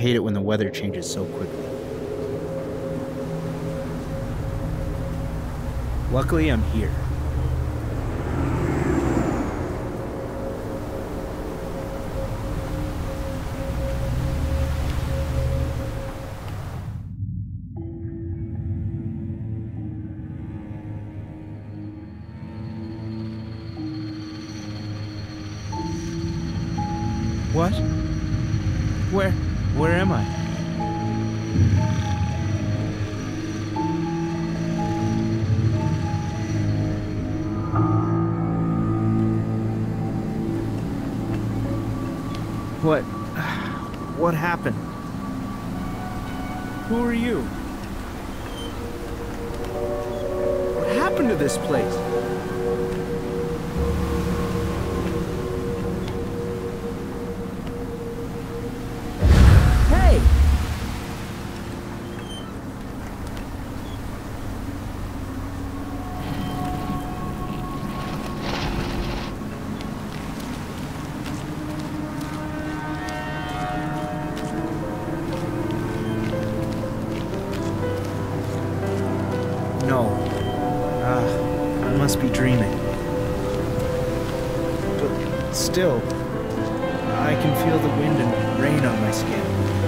hate it when the weather changes so quickly. Luckily, I'm here. What? Where am I? What happened? Who are you? What happened to this place? Hey! No. I must be dreaming. But still, I can feel the wind and rain on my skin.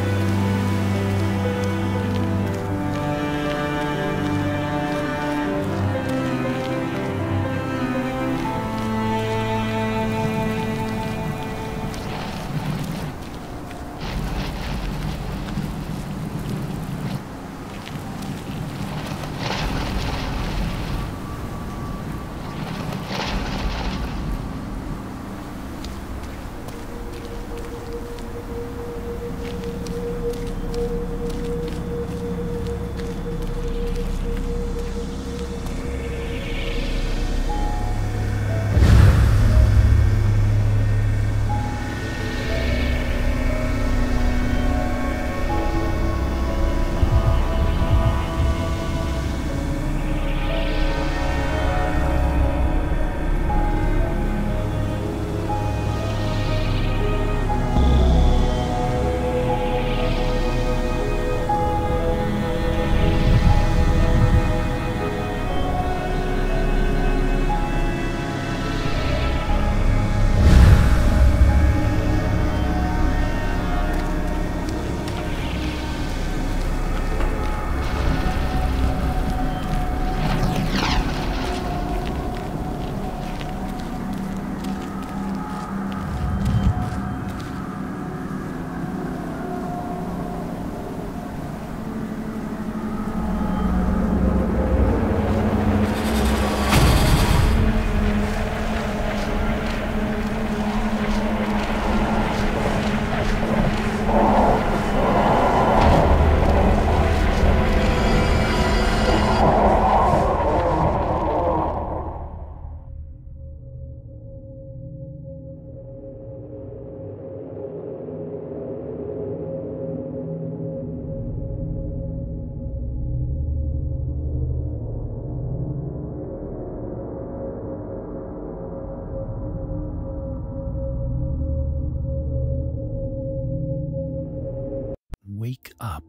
Wake up.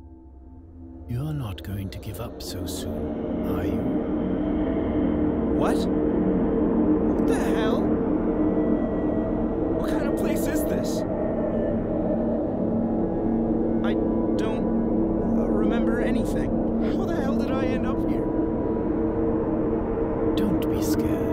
You're not going to give up so soon, are you? What? What the hell? What kind of place is this? I don't remember anything. How the hell did I end up here? Don't be scared.